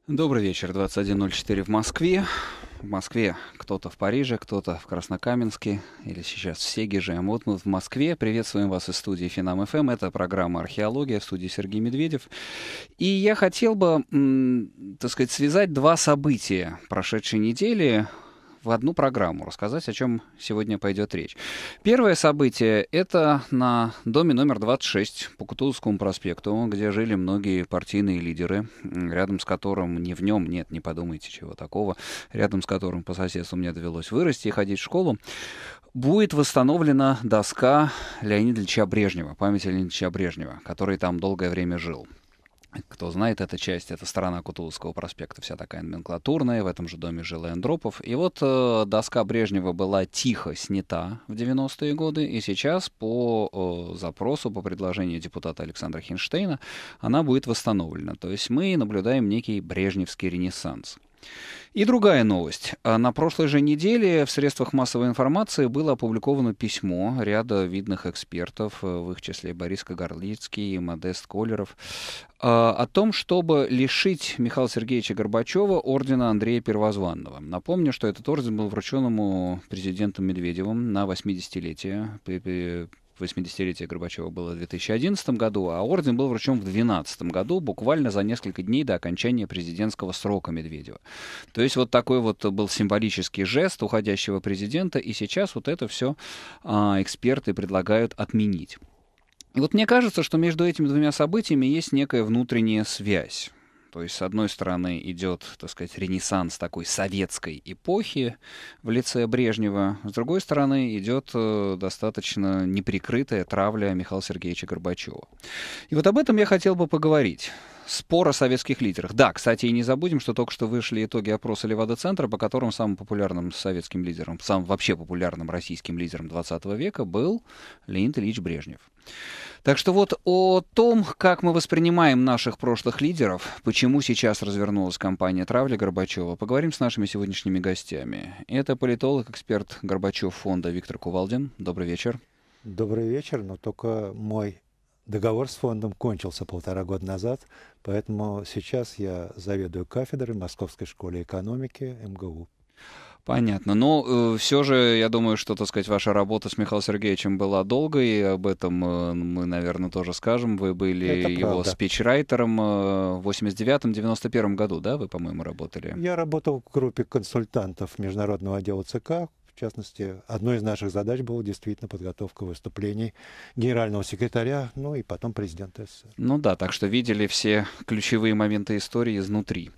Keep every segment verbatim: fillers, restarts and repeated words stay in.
Добрый вечер, двадцать один ноль четыре в Москве. В Москве кто-то в Париже, кто-то в Краснокаменске или сейчас в Сегеже. А вот мы в Москве. Приветствуем вас из студии Финам эф эм. Это программа «Археология», в студии Сергей Медведев. И я хотел бы, м, так сказать, связать два события прошедшей недели в одну программу, рассказать, о чем сегодня пойдет речь. Первое событие — это на доме номер двадцать шесть по Кутузовскому проспекту, где жили многие партийные лидеры, рядом с которым, не в нем, нет, не подумайте чего такого, рядом с которым по соседству мне довелось вырасти и ходить в школу, будет восстановлена доска Леонида Ильича Брежнева, памяти Леонида Ильича Брежнева, который там долгое время жил. Кто знает, эта часть, это сторона Кутузовского проспекта, вся такая номенклатурная, в этом же доме жил и Андропов. И вот э, доска Брежнева была тихо снята в девяностые годы, и сейчас по э, запросу, по предложению депутата Александра Хинштейна, она будет восстановлена. То есть мы наблюдаем некий брежневский ренессанс. И другая новость. На прошлой же неделе в средствах массовой информации было опубликовано письмо ряда видных экспертов, в их числе Борис Кагарлицкий, Модест Колеров, о том, чтобы лишить Михаила Сергеевича Горбачева ордена Андрея Первозванного. Напомню, что этот орден был вручен ему президентом Медведевым на восьмидесятилетие. восьмидесятилетие Горбачева было в две тысячи одиннадцатом году, а орден был вручен в две тысячи двенадцатом году, буквально за несколько дней до окончания президентского срока Медведева. То есть вот такой вот был символический жест уходящего президента, и сейчас вот это все а, эксперты предлагают отменить. И вот мне кажется, что между этими двумя событиями есть некая внутренняя связь. То есть, с одной стороны, идет, так сказать, ренессанс такой советской эпохи в лице Брежнева, с другой стороны, идет э, достаточно неприкрытая травля Михаила Сергеевича Горбачева. И вот об этом я хотел бы поговорить. Спор о советских лидерах. Да, кстати, и не забудем, что только что вышли итоги опроса Левада-центра, по которым самым популярным советским лидером, самым вообще популярным российским лидером двадцатого века был Леонид Ильич Брежнев. Так что вот о том, как мы воспринимаем наших прошлых лидеров, почему сейчас развернулась кампания травли Горбачева, поговорим с нашими сегодняшними гостями. Это политолог, эксперт Горбачев фонда Виктор Кувалдин. Добрый вечер. Добрый вечер, но только мой договор с фондом кончился полтора года назад, поэтому сейчас я заведую кафедрой в Московской школе экономики эм гэ у. Понятно. Но э, все же, я думаю, что, так сказать, ваша работа с Михаилом Сергеевичем была долгой, и об этом э, мы, наверное, тоже скажем. Вы были Это его правда. спичрайтером э, в восемьдесят девятом — девяносто первом году, да, вы, по-моему, работали? Я работал в группе консультантов Международного отдела ЦК. В частности, одной из наших задач была действительно подготовка выступлений генерального секретаря, ну и потом президента эс эс эс эр. Ну да, так что видели все ключевые моменты истории изнутри.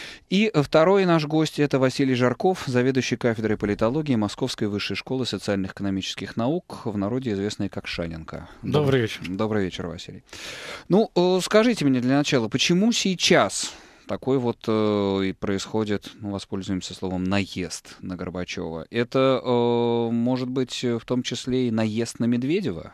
И второй наш гость — это Василий Жарков, заведующий кафедрой политологии Московской высшей школы социально-экономических наук, в народе известный как Шаненко. Добрый вечер. Добрый вечер, Василий. Ну, скажите мне для начала, почему сейчас такой вот э, и происходит, ну, воспользуемся словом, наезд на Горбачева? Это, э, может быть, в том числе и наезд на Медведева?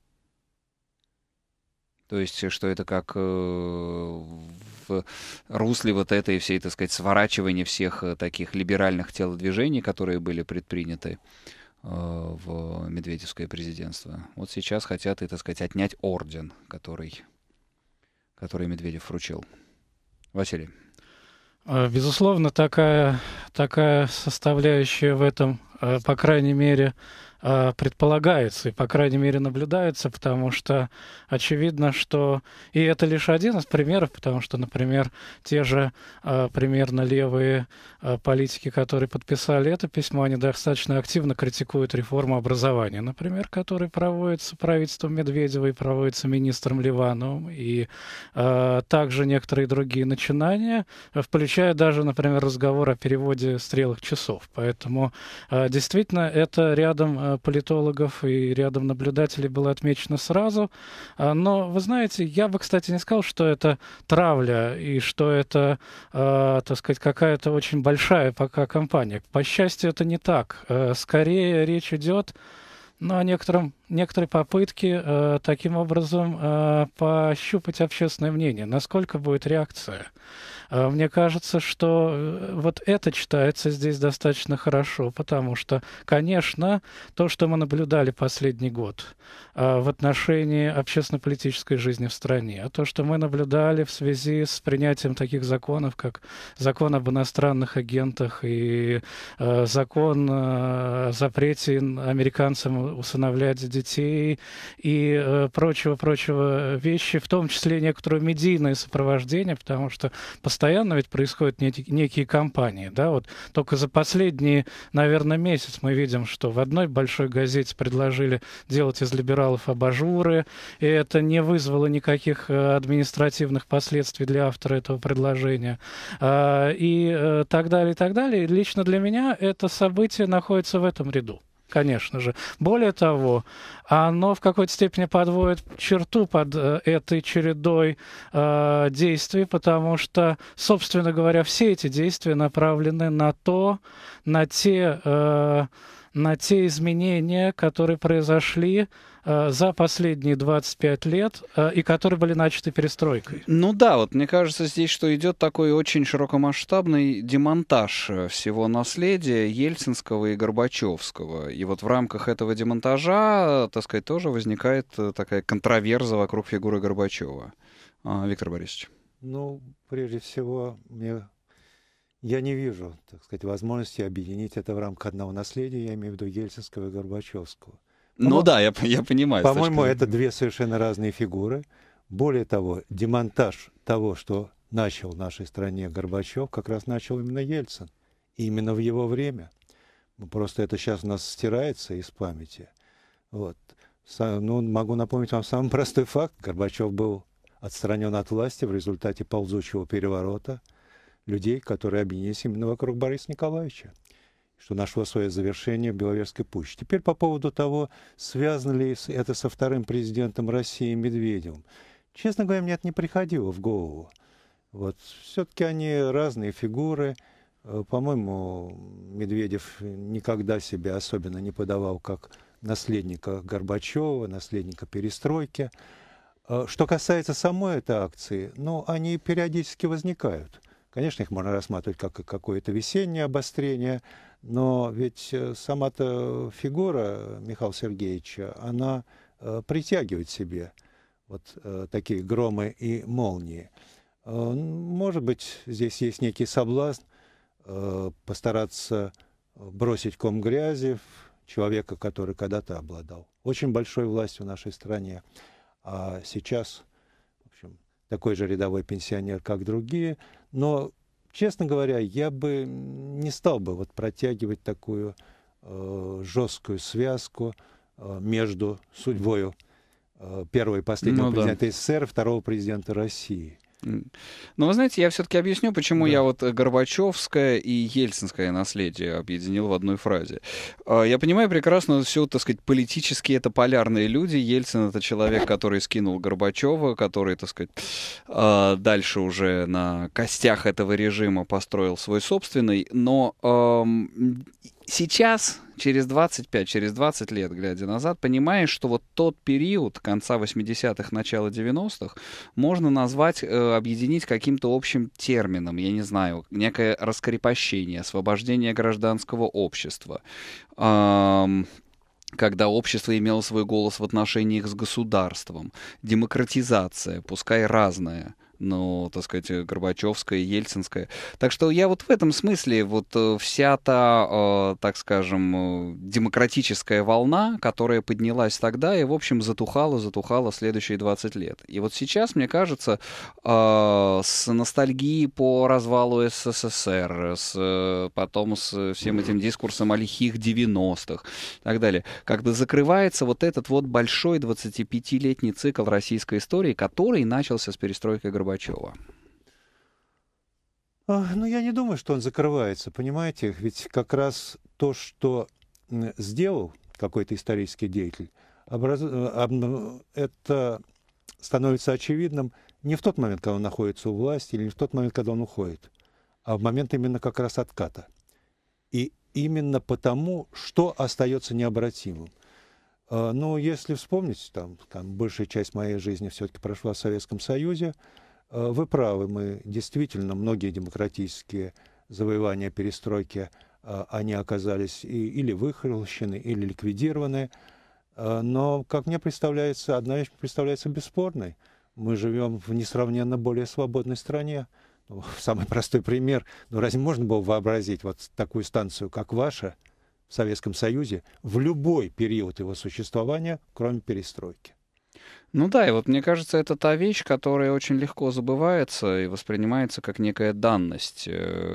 То есть, что это как э, в русле вот этой всей, так сказать, сворачивания всех э, таких либеральных телодвижений, которые были предприняты э, в медведевское президентство. Вот сейчас хотят, и, так сказать, отнять орден, который, который Медведев вручил. Василий. Безусловно, такая, такая составляющая в этом, по крайней мере, предполагается и, по крайней мере, наблюдается, потому что очевидно, что... И это лишь один из примеров, потому что, например, те же а, примерно левые а, политики, которые подписали это письмо, они достаточно активно критикуют реформу образования, например, которая проводится правительством Медведева и проводится министром Ливановым, и а, также некоторые другие начинания, включая даже, например, разговор о переводе стрелок часов. Поэтому а, действительно это рядом политологов и рядом наблюдателей было отмечено сразу. Но, вы знаете, я бы, кстати, не сказал, что это травля и что это, э, так сказать, какая-то очень большая пока кампания. По счастью, это не так. Скорее речь идет, ну, о некотором некоторые попытки э, таким образом э, пощупать общественное мнение, насколько будет реакция. Э, мне кажется, что э, вот это читается здесь достаточно хорошо, потому что, конечно, то, что мы наблюдали последний год э, в отношении общественно-политической жизни в стране, то, что мы наблюдали в связи с принятием таких законов, как закон об иностранных агентах и э, закон э, о запрете американцам усыновлять детей и прочего-прочего вещи, в том числе некоторое медийное сопровождение, потому что постоянно ведь происходят некие, некие кампании, да, вот только за последний, наверное, месяц мы видим, что в одной большой газете предложили делать из либералов абажуры, и это не вызвало никаких административных последствий для автора этого предложения, и так далее, и так далее. И лично для меня это событие находится в этом ряду. Конечно же. Более того, оно в какой-то степени подводит черту под э, этой чередой э, действий, потому что, собственно говоря, все эти действия направлены на то, на те, э, на те изменения, которые произошли э, за последние двадцать пять лет э, и которые были начаты перестройкой. Ну да, вот мне кажется здесь, что идет такой очень широкомасштабный демонтаж всего наследия ельцинского и горбачевского. И вот в рамках этого демонтажа, так сказать, тоже возникает такая контроверза вокруг фигуры Горбачева. А, Виктор Борисович. Ну, прежде всего, мне... я не вижу, так сказать, возможности объединить это в рамках одного наследия, я имею в виду ельцинского и горбачевского. Ну да, я, я понимаю. По-моему, это две совершенно разные фигуры. Более того, демонтаж того, что начал в нашей стране Горбачев, как раз начал именно Ельцин. И именно в его время. Просто это сейчас у нас стирается из памяти. Вот. Ну, могу напомнить вам самый простой факт. Горбачев был отстранен от власти в результате ползучего переворота людей, которые объединились именно вокруг Бориса Николаевича, что нашло свое завершение в Беловежской пуще. Теперь по поводу того, связано ли это со вторым президентом России Медведевым. Честно говоря, мне это не приходило в голову. Вот. Все-таки они разные фигуры. По-моему, Медведев никогда себя особенно не подавал как наследника Горбачева, наследника перестройки. Что касается самой этой акции, ну, они периодически возникают. Конечно, их можно рассматривать как какое-то весеннее обострение, но ведь сама-то фигура Михаила Сергеевича, она э, притягивает к себе вот э, такие громы и молнии. Э, может быть, здесь есть некий соблазн э, постараться бросить ком грязи в человека, который когда-то обладал очень большой властью в нашей стране, а сейчас, в общем, такой же рядовой пенсионер, как другие. Но, честно говоря, я бы не стал бы вот протягивать такую э, жесткую связку э, между судьбой э, первого и последнего ну, президента да. СССР и второго президента России. Но вы знаете, я все-таки объясню, почему да. я вот горбачевское и ельцинское наследие объединил в одной фразе. Я понимаю прекрасно, все, так сказать, политически это полярные люди. Ельцин — это человек, который скинул Горбачева, который, так сказать, дальше уже на костях этого режима построил свой собственный. Но эм, сейчас, через двадцать пять, через двадцать лет, глядя назад, понимаешь, что вот тот период конца восьмидесятых, начала девяностых можно назвать, э, объединить каким-то общим термином, я не знаю, некое раскрепощение, освобождение гражданского общества, эм, когда общество имело свой голос в отношениях с государством, демократизация, пускай разная, ну, так сказать, горбачевская, ельцинская. Так что я вот в этом смысле вот вся та, э, так скажем, демократическая волна, которая поднялась тогда и, в общем, затухала, затухала следующие двадцать лет. И вот сейчас, мне кажется, э, с ностальгией по развалу СССР, с, потом с всем этим дискурсом о лихих девяностых и так далее, как бы закрывается вот этот вот большой двадцатипятилетний цикл российской истории, который начался с перестройкой Горбачева. Ну, я не думаю, что он закрывается, понимаете? Ведь как раз то, что сделал какой-то исторический деятель, образ... это становится очевидным не в тот момент, когда он находится у власти, или не в тот момент, когда он уходит, а в момент именно как раз отката. И именно потому, что остается необратимым. Ну, если вспомнить, там, там большая часть моей жизни все-таки прошла в Советском Союзе, вы правы, мы действительно, многие демократические завоевания перестройки, они оказались и, или выхолощены, или ликвидированы. Но, как мне представляется, одна вещь представляется бесспорной. Мы живем в несравненно более свободной стране. Ну, самый простой пример. Ну, разве можно было вообразить вот такую станцию, как ваша, в Советском Союзе, в любой период его существования, кроме перестройки? Ну да, и вот мне кажется, это та вещь, которая очень легко забывается и воспринимается как некая данность.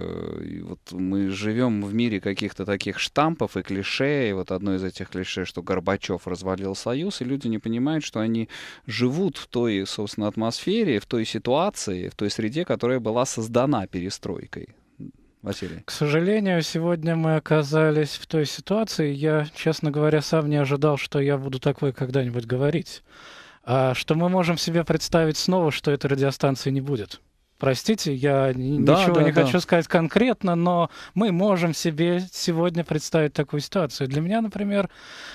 И вот мы живем в мире каких-то таких штампов и клише, и вот одно из этих клише, что Горбачев развалил Союз, и люди не понимают, что они живут в той, собственно, атмосфере, в той ситуации, в той среде, которая была создана перестройкой. Василий. К сожалению, сегодня мы оказались в той ситуации, я, честно говоря, сам не ожидал, что я буду такое когда-нибудь говорить. А что мы можем себе представить снова, что этой радиостанции не будет. Простите, я да, ничего да, не да. хочу сказать конкретно, но мы можем себе сегодня представить такую ситуацию. Для меня, например,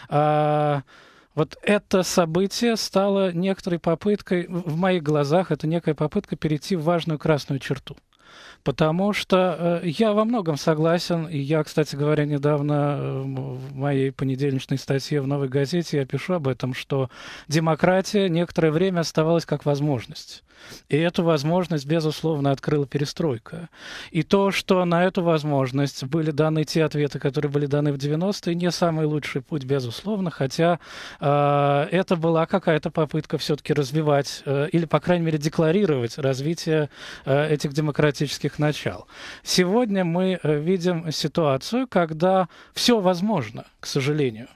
а, вот это событие стало некоторой попыткой, в моих глазах, это некая попытка перейти в важную красную черту. Потому что э, я во многом согласен, и я, кстати говоря, недавно э, в моей понедельничной статье в «Новой газете» я пишу об этом, что демократия некоторое время оставалась как возможность. И эту возможность, безусловно, открыла перестройка. И то, что на эту возможность были даны те ответы, которые были даны в девяностые, не самый лучший путь, безусловно, хотя э, это была какая-то попытка все-таки развивать, э, или, по крайней мере, декларировать развитие э, этих демократических начал. Сегодня мы э, видим ситуацию, когда все возможно, к сожалению.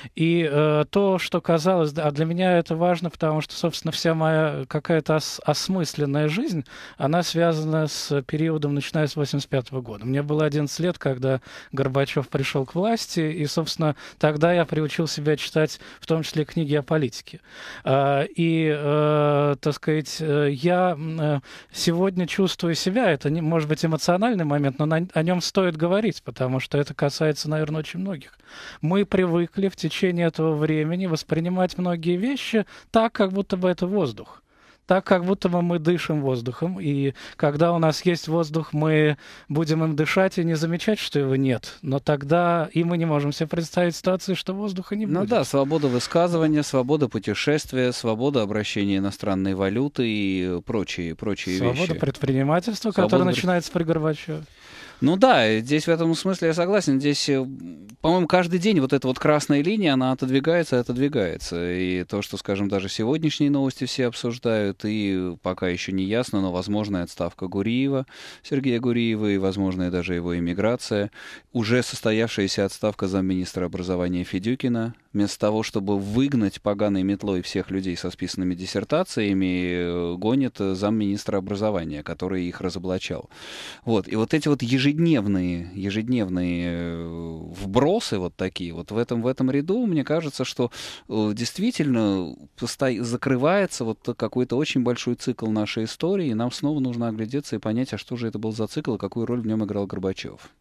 И э, то, что казалось, а для меня это важно, потому что, собственно, вся моя какая-то ос- осмысленная жизнь, она связана с периодом, начиная с восемьдесят пятого года. Мне было одиннадцать лет, когда Горбачев пришел к власти, и, собственно, тогда я приучил себя читать, в том числе, книги о политике. Э, и, э, так сказать, я э, сегодня чувствую себя, это, не, может быть, эмоциональный момент, но на, о нем стоит говорить, потому что это касается, наверное, очень многих. Мы привыкли в течение этого времени воспринимать многие вещи так, как будто бы это воздух. Так, как будто бы мы дышим воздухом. И когда у нас есть воздух, мы будем им дышать и не замечать, что его нет. Но тогда и мы не можем себе представить ситуацию, что воздуха не будет. Ну да, свобода высказывания, свобода путешествия, свобода обращения иностранной валюты и прочие, прочие свобода вещи. Свобода предпринимательства, свобода которое пред... начинается при Горбачеве. Ну да, здесь в этом смысле я согласен. Здесь, по-моему, каждый день вот эта вот красная линия, она отодвигается и отодвигается. И то, что, скажем, даже сегодняшние новости все обсуждают, и пока еще не ясно, но возможная отставка Гуриева, Сергея Гуриева, и возможная даже его эмиграция, уже состоявшаяся отставка замминистра образования Федюкина, вместо того, чтобы выгнать поганой метлой всех людей со списанными диссертациями, гонит замминистра образования, который их разоблачал. Вот. И вот эти вот ежедневные, ежедневные вбросы вот такие, вот в этом, в этом ряду, мне кажется, что действительно закрывается вот какой-то очень большой цикл нашей истории, и нам снова нужно оглядеться и понять, а что же это был за цикл, и какую роль в нем играл Горбачев.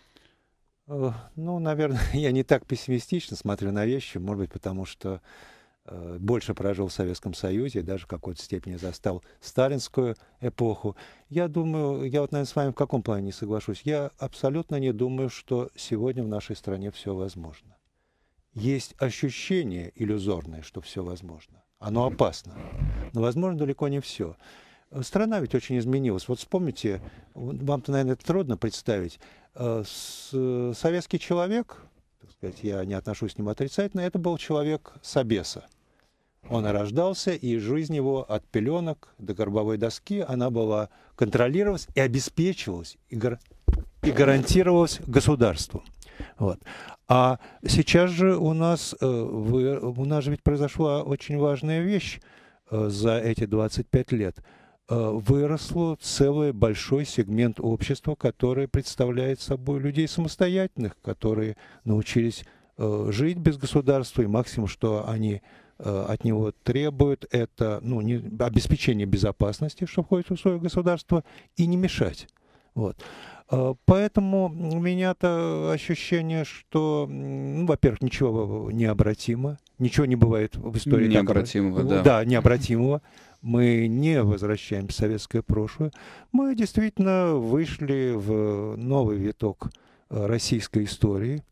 Ну, наверное, я не так пессимистично смотрю на вещи, может быть, потому что э, больше прожил в Советском Союзе, даже в какой-то степени застал сталинскую эпоху. Я думаю, я вот, наверное, с вами в каком плане не соглашусь, я абсолютно не думаю, что сегодня в нашей стране все возможно. Есть ощущение иллюзорное, что все возможно. Оно опасно, но возможно далеко не все. Страна ведь очень изменилась. Вот вспомните, вам-то, наверное, это трудно представить, советский человек, так сказать, я не отношусь к нему отрицательно, это был человек собеса. Он рождался, и жизнь его от пеленок до гробовой доски, она была контролировалась и обеспечивалась, и, гар... и гарантировалась государством. Вот. А сейчас же у нас, вы, у нас же ведь произошла очень важная вещь за эти двадцать пять лет. Выросло целый большой сегмент общества, который представляет собой людей самостоятельных, которые научились э, жить без государства, и максимум, что они э, от него требуют, это ну, не, обеспечение безопасности, что входит в условия государства, и не мешать. Вот. Поэтому у меня-то ощущение, что, ну, во-первых, ничего необратимо, ничего не бывает в истории необратимого, такого, да. Да, необратимого. Мы не возвращаем в советское прошлое. Мы действительно вышли в новый виток российской истории.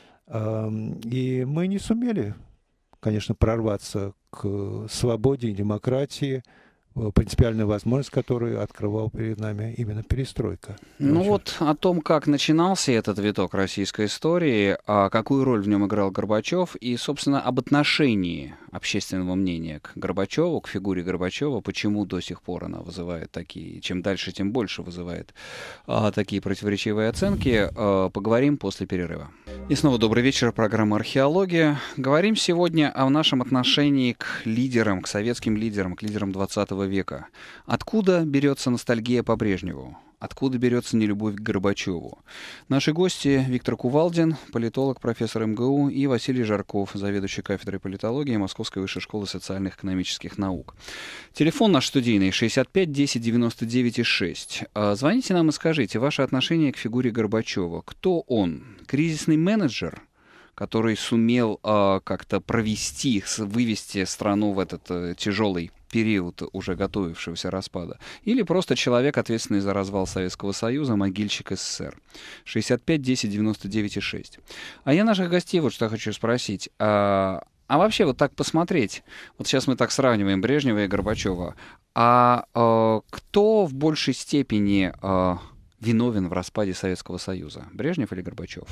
И мы не сумели, конечно, прорваться к свободе и демократии, принципиальная возможность, которую открывал перед нами именно перестройка. Ну Очень... вот о том, как начинался этот виток российской истории, а какую роль в нем играл Горбачев, и, собственно, об отношении общественного мнения к Горбачеву, к фигуре Горбачева, почему до сих пор она вызывает такие, чем дальше, тем больше вызывает а, такие противоречивые оценки, а, поговорим после перерыва. И снова добрый вечер, программа «Археология». Говорим сегодня о нашем отношении к лидерам, к советским лидерам, к лидерам двадцатого века. Откуда берется ностальгия по Брежневу? Откуда берется нелюбовь к Горбачеву? Наши гости — Виктор Кувалдин, политолог, профессор эм гэ у, и Василий Жарков, заведующий кафедрой политологии Московской высшей школы социальных и экономических наук. Телефон наш студийный шестьдесят пять десять девяносто девять шесть. Звоните нам и скажите ваше отношение к фигуре Горбачева. Кто он? Кризисный менеджер, который сумел э, как-то провести, вывести страну в этот э, тяжелый период уже готовившегося распада, или просто человек, ответственный за развал Советского Союза, могильщик эс эс эс эр. шестьдесят пять десять девяносто девять шесть. А я наших гостей вот что хочу спросить. А, а вообще вот так посмотреть, вот сейчас мы так сравниваем Брежнева и Горбачева, а, а кто в большей степени а, виновен в распаде Советского Союза? Брежнев или Горбачев?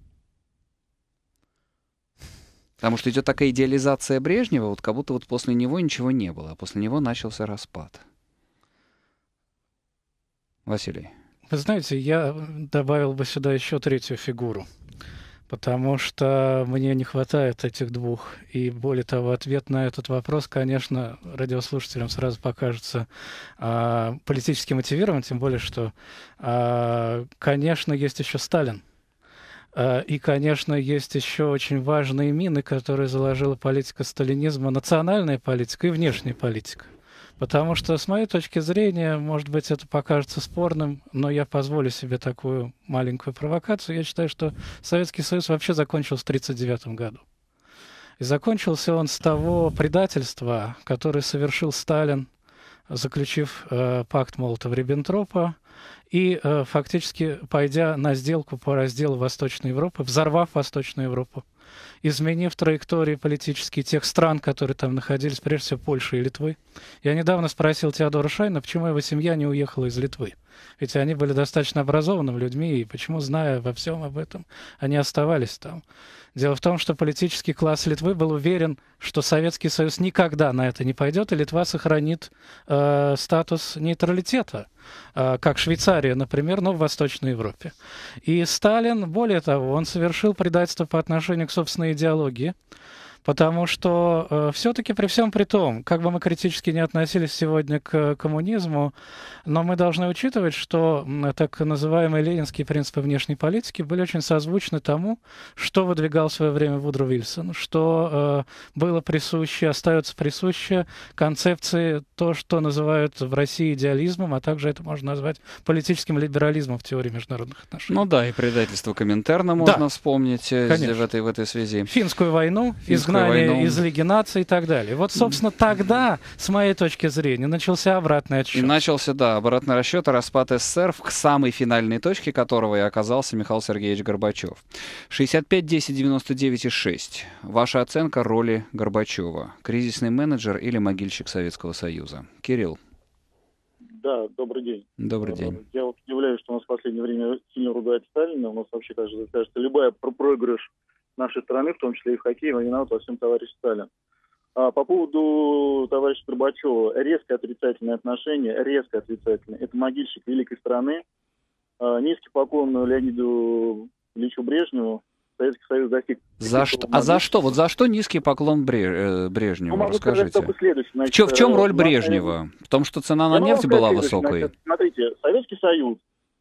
Потому что идет такая идеализация Брежнева, вот как будто вот после него ничего не было, а после него начался распад. Василий. Вы знаете, я добавил бы сюда еще третью фигуру, потому что мне не хватает этих двух. И более того, ответ на этот вопрос, конечно, радиослушателям сразу покажется а, политически мотивированным, тем более, что, а, конечно, есть еще Сталин. И, конечно, есть еще очень важные мины, которые заложила политика сталинизма, национальная политика и внешняя политика. Потому что, с моей точки зрения, может быть, это покажется спорным, но я позволю себе такую маленькую провокацию. Я считаю, что Советский Союз вообще закончился в тысяча девятьсот тридцать девятом году. И закончился он с того предательства, которое совершил Сталин, заключив э, пакт Молотова-Риббентропа, и э, фактически пойдя на сделку по разделу Восточной Европы, взорвав Восточную Европу, изменив траектории политические тех стран, которые там находились, прежде всего Польши и Литвы. Я недавно спросил Теодора Шайна, почему его семья не уехала из Литвы. Ведь они были достаточно образованными людьми, и почему, зная во всем об этом, они оставались там. Дело в том, что политический класс Литвы был уверен, что Советский Союз никогда на это не пойдет, и Литва сохранит э, статус нейтралитета, э, как Швейцария, например, но в Восточной Европе. И Сталин, более того, он совершил предательство по отношению к собственной идеологии, потому что э, все-таки при всем при том, как бы мы критически не относились сегодня к коммунизму, но мы должны учитывать, что э, так называемые ленинские принципы внешней политики были очень созвучны тому, что выдвигал в свое время Вудро Вильсон, что э, было присуще, остается присуще концепции то, что называют в России идеализмом, а также это можно назвать политическим либерализмом в теории международных отношений. Ну да, и предательство Коминтерна можно да, вспомнить в этой, в этой связи. Финскую войну, изгнание войну. из Лиги наций и так далее. Вот, собственно, тогда, с моей точки зрения, начался обратный отсчет. И начался, да, обратный расчет и распад эс эс эс эр, к самой финальной точке которого и оказался Михаил Сергеевич Горбачев. шестьдесят пять десять девяносто девять шесть. Ваша оценка роли Горбачева. Кризисный менеджер или могильщик Советского Союза? Кирилл. Да, добрый день. Добрый день. Я вот удивляюсь, что у нас в последнее время сильно ругают Сталина. У нас вообще, кажется, кажется любая проигрыш нашей страны, в том числе и в хоккее, виноват во всем товарищ Сталин. А по поводу товарища Горбачева, резко отрицательное отношение, резко отрицательное. Это могильщик великой страны. А, низкий поклон Леониду Ильичу Брежневу. Советский Союз достиг... За что? А за что? Вот за что низкий поклон Брежневу? Ну, Расскажите. Значит, в, чем, в чем роль Брежнева? В том, что цена на нефть была высокой? Значит, смотрите, Советский Союз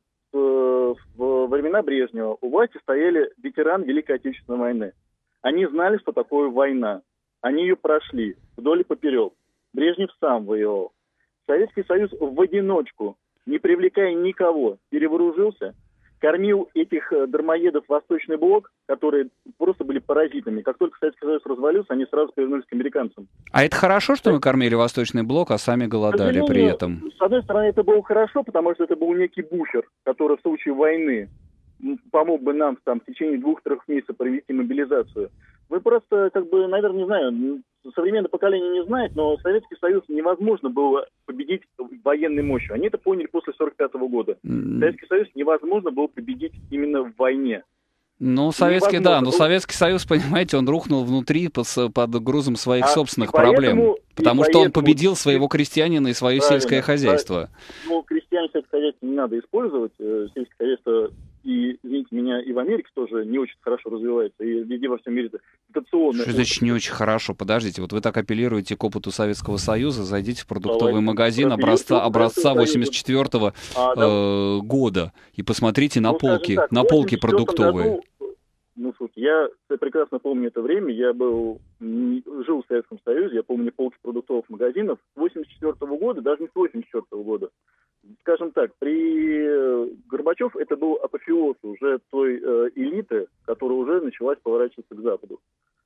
в времена Брежнева у власти стояли ветераны Великой Отечественной войны. Они знали, что такое война. Они ее прошли вдоль и поперек. Брежнев сам воевал. Советский Союз в одиночку, не привлекая никого, перевооружился, кормил этих дармоедов Восточный блок, которые просто были паразитами. Как только Советский Союз развалился, они сразу повернулись к американцам. А это хорошо, что мы кормили Восточный блок, а сами голодали при этом? С одной стороны, это было хорошо, потому что это был некий буфер, который в случае войны помог бы нам там, в течение двух-трех месяцев провести мобилизацию. Вы просто, как бы, наверное, не знаю, современное поколение не знает, но Советский Союз невозможно было победить военной мощью. Они это поняли после сорок пятого года. Mm. Советский Союз невозможно было победить именно в войне. Ну, Советский, невозможно. да, но Советский Союз, понимаете, он рухнул внутри под, под грузом своих а собственных поэтому, проблем. Потому что поэтому, он победил своего крестьянина и свое правильно, сельское хозяйство. Ну, крестьян сельское хозяйство не надо использовать. Сельское хозяйство, и, извините меня, и в Америке тоже не очень хорошо развивается, и везде во всем мире дотационно. Что значит не очень хорошо? Подождите, вот вы так апеллируете к опыту Советского Союза, зайдите в продуктовый Давайте. магазин образца, образца восемьдесят четвёртого а, э, года и посмотрите на ну, полки, так, на полки продуктовые. Году, ну, слушайте, я прекрасно помню это время, я был, жил в Советском Союзе, я помню полки продуктовых магазинов с восемьдесят четвёртого года, даже не с восемьдесят четвёртого года. Скажем так, при Горбачев это был апофеоз уже той э, элиты, которая уже началась поворачиваться к Западу.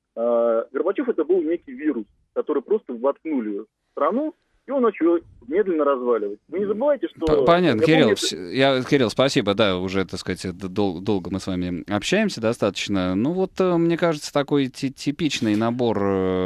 А, Горбачев это был некий вирус, который просто воткнули в страну, и он начал медленно разваливать. Вы не забывайте, что... Понятно, я Кирилл, помню, я, Кирилл, спасибо, да, уже, так сказать, дол- долго мы с вами общаемся достаточно. Ну вот, мне кажется, такой т- типичный набор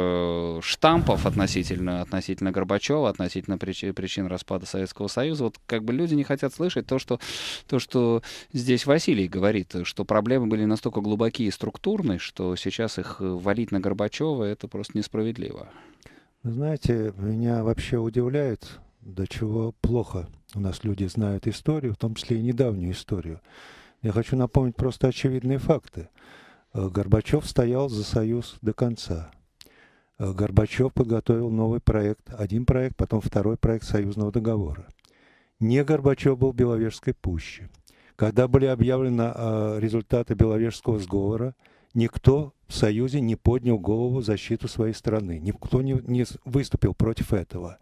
э, штампов относительно, относительно Горбачева, относительно прич- причин распада Советского Союза. Вот как бы люди не хотят слышать то, что, то, что здесь Василий говорит, что проблемы были настолько глубокие и структурные, что сейчас их валить на Горбачева — это просто несправедливо. Вы знаете, меня вообще удивляет, до чего плохо у нас люди знают историю, в том числе и недавнюю историю. Я хочу напомнить просто очевидные факты. Горбачев стоял за Союз до конца. Горбачев подготовил новый проект, один проект, потом второй проект союзного договора. Не Горбачев был в Беловежской пуще. Когда были объявлены результаты Беловежского сговора, никто в Союзе не поднял голову в защиту своей страны. Никто не, не выступил против этого.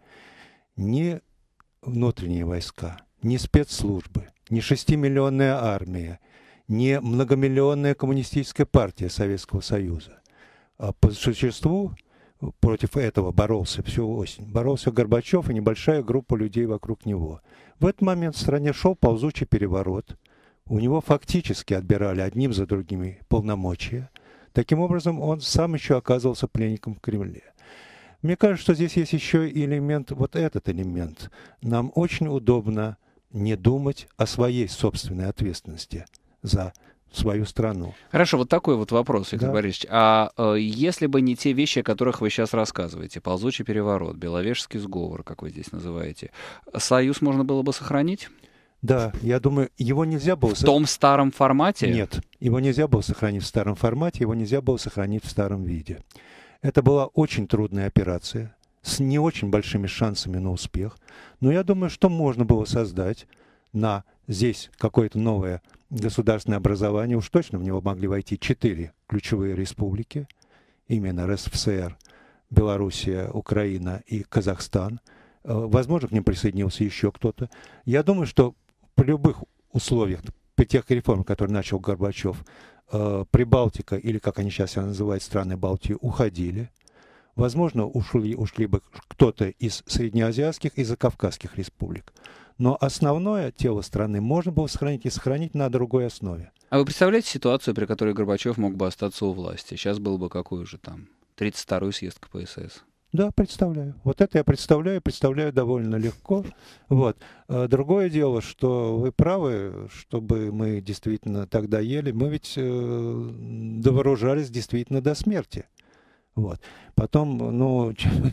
Ни внутренние войска, ни спецслужбы, ни шестимиллионная армия, ни многомиллионная коммунистическая партия Советского Союза. А по существу против этого боролся всю осень. Боролся Горбачев и небольшая группа людей вокруг него. В этот момент в стране шел ползучий переворот. У него фактически отбирали одним за другими полномочия. Таким образом, он сам еще оказывался пленником в Кремле. Мне кажется, что здесь есть еще и элемент, вот этот элемент. Нам очень удобно не думать о своей собственной ответственности за свою страну. Хорошо, вот такой вот вопрос, Виктор да. Борисович. А э, если бы не те вещи, о которых вы сейчас рассказываете, ползучий переворот, Беловежский сговор, как вы здесь называете, Союз можно было бы сохранить? Да, я думаю, его нельзя было... В том старом формате? Нет, его нельзя было сохранить в старом формате, его нельзя было сохранить в старом виде. Это была очень трудная операция, с не очень большими шансами на успех, но я думаю, что можно было создать на здесь какое-то новое государственное образование, уж точно в него могли войти четыре ключевые республики, именно РСФСР, Белоруссия, Украина и Казахстан. Возможно, к ним присоединился еще кто-то. Я думаю, что при любых условиях, при тех реформах, которые начал Горбачев, Прибалтика, или как они сейчас себя называют, страны Балтии, уходили. Возможно, ушли, ушли бы кто-то из среднеазиатских и закавказских республик. Но основное тело страны можно было сохранить и сохранить на другой основе. А вы представляете ситуацию, при которой Горбачев мог бы остаться у власти? Сейчас был бы какой уже там? тридцать второй съезд ка пэ эс эс. Да, представляю. Вот это я представляю, представляю довольно легко. Вот. Другое дело, что вы правы, чтобы мы действительно тогда ели, мы ведь э, довооружались действительно до смерти. Вот. Потом, ну,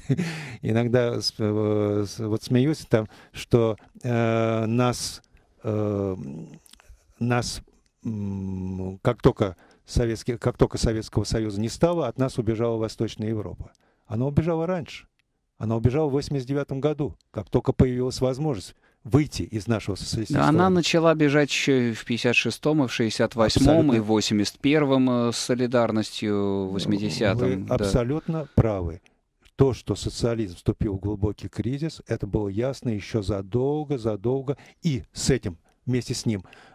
иногда вот смеюсь там, что э, нас, э, нас как только, Советский, как только Советского Союза не стало, от нас убежала Восточная Европа. Она убежала раньше. Она убежала в восемьдесят девятом году, как только появилась возможность выйти из нашего социалистического... Да, она начала бежать еще и в пятьдесят шестом, и в шестьдесят восьмом, абсолютно. И в восемьдесят первом с солидарностью, в восьмидесятом. Вы да. абсолютно правы. То, что социализм вступил в глубокий кризис, это было ясно еще задолго, задолго. И с этим, вместе с ним,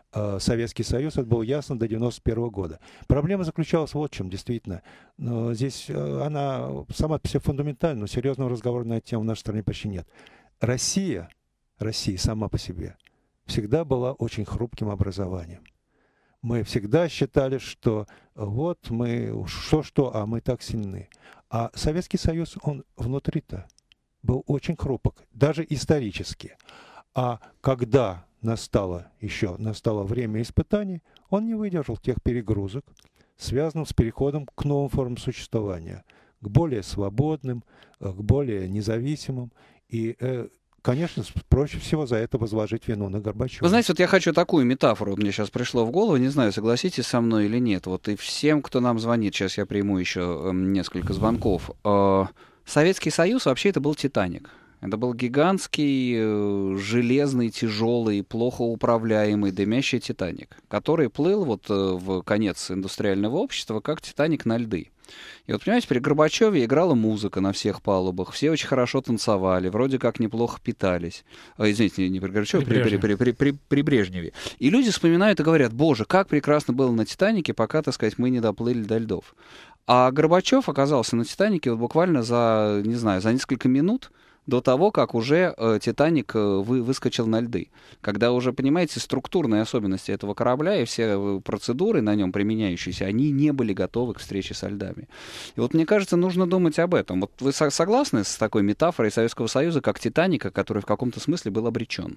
Советский Союз, это было ясно до девяносто первого года. Проблема заключалась вот в чем, действительно. Но здесь она сама по себе фундаментальна, но серьезного разговора на эту тему в нашей стране почти нет. Россия, Россия сама по себе всегда была очень хрупким образованием. Мы всегда считали, что вот мы что-что, а мы так сильны. А Советский Союз, он внутри-то был очень хрупок, даже исторически. А когда настало еще настало время испытаний, он не выдержал тех перегрузок, связанных с переходом к новым формам существования, к более свободным, к более независимым. И, конечно, проще всего за это возложить вину на Горбачева. Вы знаете, вот я хочу такую метафору, мне сейчас пришло в голову, не знаю, согласитесь со мной или нет. Вот и всем, кто нам звонит, сейчас я приму еще несколько звонков. Советский Союз вообще это был «Титаник». Это был гигантский, э, железный, тяжелый, плохо управляемый, дымящий «Титаник», который плыл вот э, в конец индустриального общества, как «Титаник» на льды. И вот, понимаете, при Горбачеве играла музыка на всех палубах, все очень хорошо танцевали, вроде как неплохо питались. О, извините, не при Горбачеве, при, при, при, при, при, при Брежневе. И люди вспоминают и говорят: боже, как прекрасно было на «Титанике», пока, так сказать, мы не доплыли до льдов. А Горбачев оказался на «Титанике» вот буквально за, не знаю, за несколько минут до того, как уже э, «Титаник» э, вы, выскочил на льды. Когда уже, понимаете, структурные особенности этого корабля и все процедуры на нем применяющиеся, они не были готовы к встрече со льдами. И вот мне кажется, нужно думать об этом. Вот вы со- согласны с такой метафорой Советского Союза, как «Титаника», который в каком-то смысле был обречен?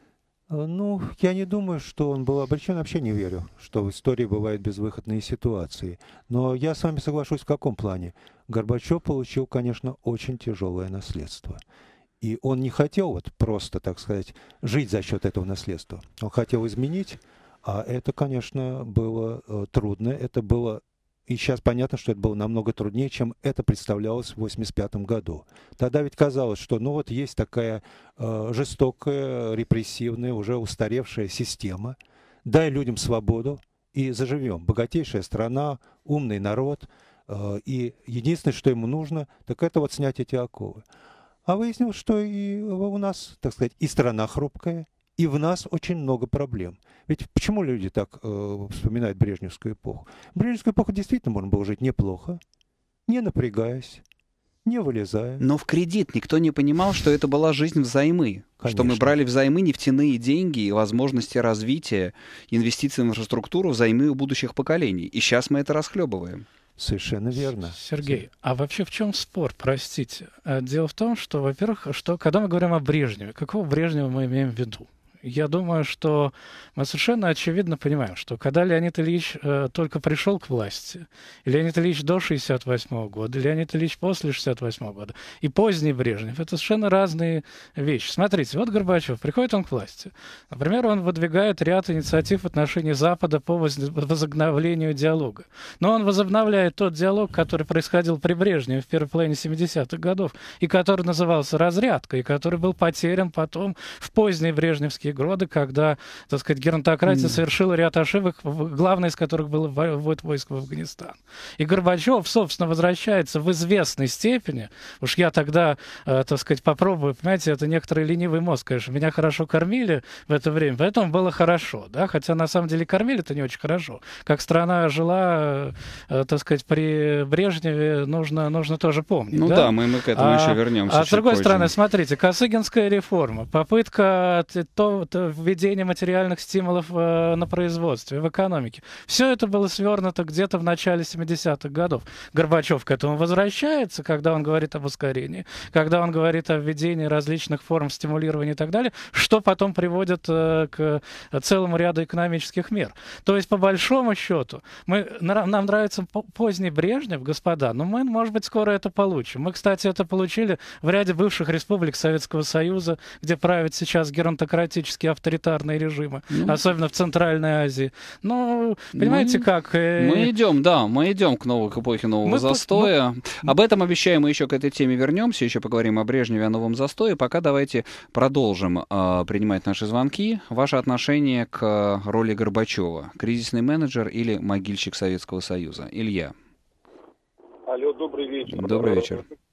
Ну, я не думаю, что он был обречен, вообще не верю, что в истории бывают безвыходные ситуации. Но я с вами соглашусь в каком плане. Горбачев получил, конечно, очень тяжелое наследство. И он не хотел вот просто, так сказать, жить за счет этого наследства. Он хотел изменить, а это, конечно, было э, трудно. Это было, и сейчас понятно, что это было намного труднее, чем это представлялось в восемьдесят пятом году. Тогда ведь казалось, что ну вот есть такая э, жестокая, репрессивная, уже устаревшая система. Дай людям свободу и заживем. Богатейшая страна, умный народ. Э, и единственное, что ему нужно, так это вот снять эти оковы. А выяснилось, что и у нас, так сказать, и страна хрупкая, и в нас очень много проблем. Ведь почему люди так э, вспоминают Брежневскую эпоху? В Брежневскую эпоху действительно можно было жить неплохо, не напрягаясь, не вылезая. Но в кредит никто не понимал, что это была жизнь взаймы. Конечно. Что мы брали взаймы нефтяные деньги и возможности развития, инвестиций в инфраструктуру взаймы у будущих поколений. И сейчас мы это расхлебываем. Совершенно верно. Сергей, а вообще в чем спор, простите? Дело в том, что, во-первых, что когда мы говорим о Брежневе, какого Брежнева мы имеем в виду? Я думаю, что мы совершенно очевидно понимаем, что когда Леонид Ильич э, только пришел к власти, и Леонид Ильич до шестьдесят восьмого года, и Леонид Ильич после шестьдесят восьмого года, и поздний Брежнев, это совершенно разные вещи. Смотрите, вот Горбачев, приходит он к власти. Например, он выдвигает ряд инициатив в отношении Запада по возобновлению диалога. Но он возобновляет тот диалог, который происходил при Брежневе в первой половине семидесятых годов, и который назывался «Разрядка», и который был потерян потом в поздние брежневские годы, когда, так сказать, геронтократия mm. совершила ряд ошибок, главной из которых было ввод войск в Афганистан. И Горбачев, собственно, возвращается в известной степени. Уж я тогда, э, так сказать, попробую, понимаете, это некоторый ленивый мозг, конечно. Меня хорошо кормили в это время, поэтому было хорошо, да, хотя на самом деле кормили-то не очень хорошо. Как страна жила, э, так сказать, при Брежневе, нужно, нужно тоже помнить. Ну да, да мы, мы к этому а, еще вернемся. А с другой позже. стороны, смотрите, Косыгинская реформа, попытка то введение материальных стимулов э, на производстве, в экономике. Все это было свернуто где-то в начале семидесятых годов. Горбачев к этому возвращается, когда он говорит об ускорении, когда он говорит о введении различных форм стимулирования и так далее, что потом приводит э, к целому ряду экономических мер. То есть, по большому счету, мы, нам нравится поздний Брежнев, господа, но мы, может быть, скоро это получим. Мы, кстати, это получили в ряде бывших республик Советского Союза, где правят сейчас геронтократические авторитарные режимы, ну, особенно в Центральной Азии. Ну, понимаете, ну, как... Э... Мы идем, да, мы идем к новой к эпохе нового мы застоя. Мы... Об этом обещаем, мы еще к этой теме вернемся, еще поговорим о Брежневе, о новом застое. Пока давайте продолжим э, принимать наши звонки. Ваше отношение к роли Горбачева? Кризисный менеджер или могильщик Советского Союза? Илья. Алло, добрый вечер. Добрый вечер.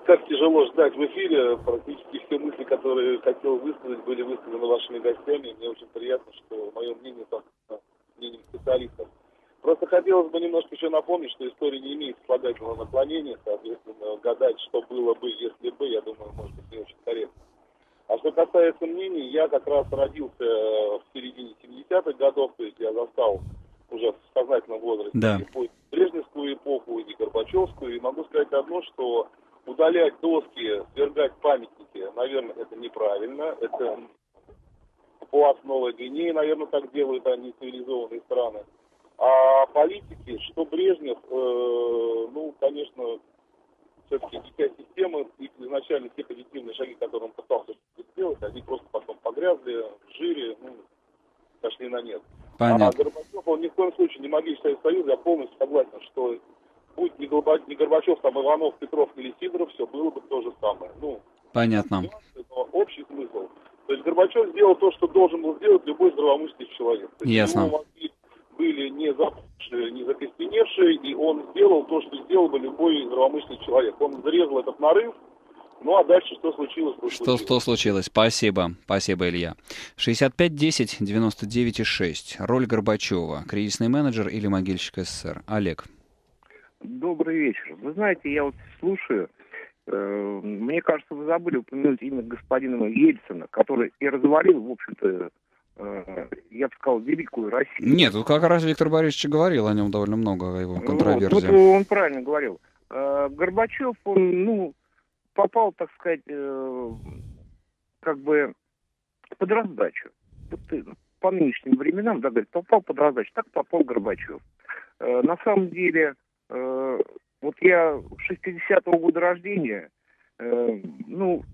как тяжело ждать в эфире. Практически все мысли, которые хотел высказать, были высказаны вашими гостями. Мне очень приятно, что мое мнение там мнением специалистов. Просто хотелось бы немножко еще напомнить, что история не имеет слагательного наклонения, соответственно, гадать, что было бы, если бы, я думаю, может быть, не очень корректно. А что касается мнений, я как раз родился в середине семидесятых годов, то есть я застал уже в сознательном возрасте да. и Брежневскую эпоху, и Горбачевскую, и могу сказать одно, что удалять доски, свергать памятники, наверное, это неправильно, это Папуа Новая Гвинея, наверное, так делают они, цивилизованные страны. А политики, что Брежнев, э, ну, конечно, все-таки дитя системы, и изначально те позитивные шаги, которые он пытался сделать, они просто потом погрязли в жире, ну, пошли на нет. Понятно. А Горбачев, он ни в коем случае не магический союз, я полностью согласен, что будь не Горбачев, там Иванов, Петров или Сидоров, все было бы то же самое. Ну, понятно. Но общий смысл. То есть Горбачев сделал то, что должен был сделать любой здравомыслящий человек. Ясно. Были не запавшие, не закостеневшие, и он сделал то, что сделал бы любой здравомыслящий человек. Он зарезал этот нарыв, ну а дальше что случилось? Что, что, случилось? что случилось? Спасибо. Спасибо, Илья. шестьдесят пять десять девяносто девять шесть. Роль Горбачева. Кризисный менеджер или могильщик СССР? Олег. Добрый вечер. Вы знаете, я вот слушаю, э, мне кажется, вы забыли упомянуть имя господина Ельцина, который и развалил, в общем-то, я бы сказал, великую Россию. Нет, тут как раз Виктор Борисович говорил о нем довольно много, о его контроверсии. Вот, вот он правильно говорил. Горбачев, он, ну, попал, так сказать, как бы под раздачу. Вот, по нынешним временам, да, говорит, попал под раздачу. Так попал Горбачев. На самом деле, вот я шестидесятого года рождения, ну,